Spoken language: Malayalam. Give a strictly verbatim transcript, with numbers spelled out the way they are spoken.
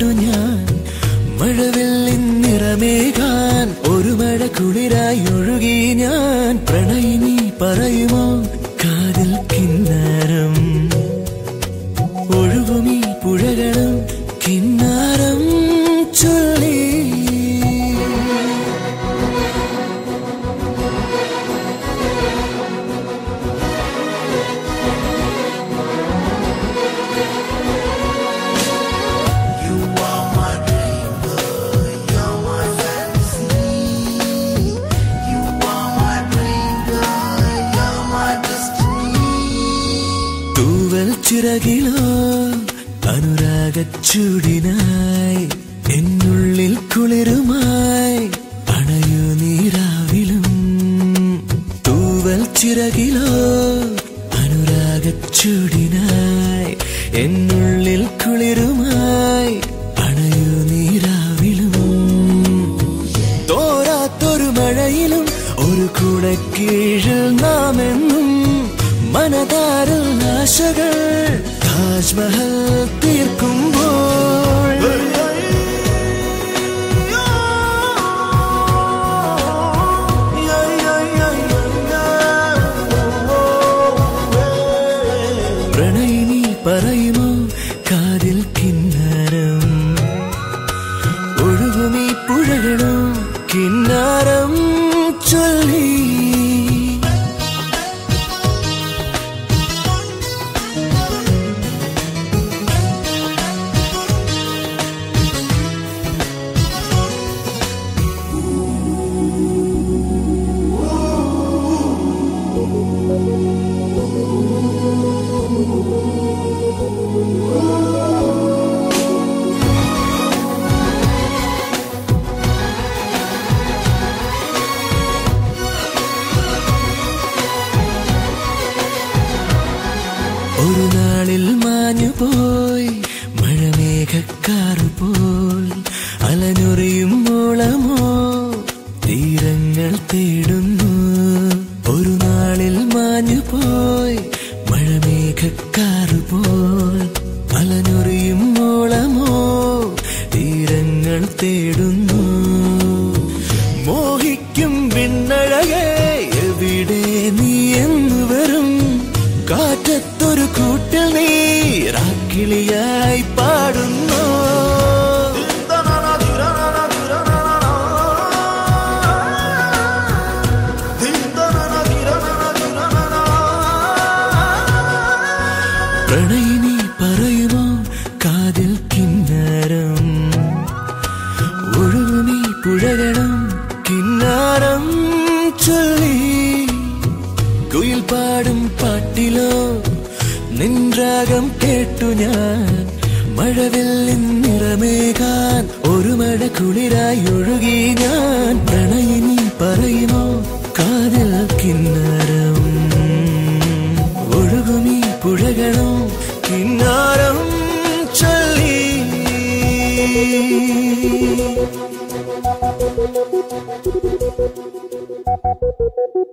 കേട്ടു ഞാൻ മഴവില്ലിൻ നിറമേകാൻ ഒരു മഴ കുളിരായി ഒഴുകി ഞാൻ പ്രണയിനി പറയുമോ കാതിൽ കിന്നാരം ഒഴുകുമീ പുഴകളും കിന്നാരം ചൊല്ലി ചിറകിലോ അനുരാഗച്ചൂടിനായി എന്നുള്ളിൽ കുളിരുമായി അണയു നീരാവിലും തൂവൽ ചിറകിലോ അനുരാഗച്ചൂടിനായി എന്നുള്ളിൽ കുളിരുമായി അണയു നീരാവിലും തോരാത്തൊരു മഴയിലും ഒരു കുടക്കീഴിൽ നാം എന്നും മനതാരിൽ ആശകൾ താജ്മഹൽ തീർക്കുമ്പോൾ പ്രണയിനി പറയുമോ കാതിൽ കിന്നാരം ഒഴുകുമീ പുഴകളും കിന്നാരം ചൊല്ലി ഒരു നാളിൽ മാഞ്ഞുപോയി മഴമേഘക്കാറുപോൽ അലനുറിയും മോളമോ തീരങ്ങൾ തേടുന്നു ഒരു നാളിൽ മാഞ്ഞുപോയി മഴമേഘക്കാറുപോൽ അലനുറിയും മോളമോ തീരങ്ങൾ തേടുന്നു മോഹിക്കും വിണ്ണഴകേ എവിടെ നീ എന്ന് വരും കാറ്റത്തൊരു കൂട്ടിൽ നീ രാക്കിളിയായി പാടുന്നു പ്രണയിനി പറയുമോ കാതിൽ കിന്നാരം ഒഴുകുമീ പുഴകളും കിന്നാരം ചൊല്ലി കുയിൽ പാടും പാട്ടിലോ നിൻരാഗം കേട്ടു ഞാൻ മഴവില്ലിൻ നിറമേകാൻ ഒരു മഴ കുളിരായി ഒഴുകി ഞാൻ പ്രണയിനി പറയുമോ കാതിൽ കിന്നാരം ഒഴുകുമീ പുഴകളും കിന്നാരം ചൊല്ലി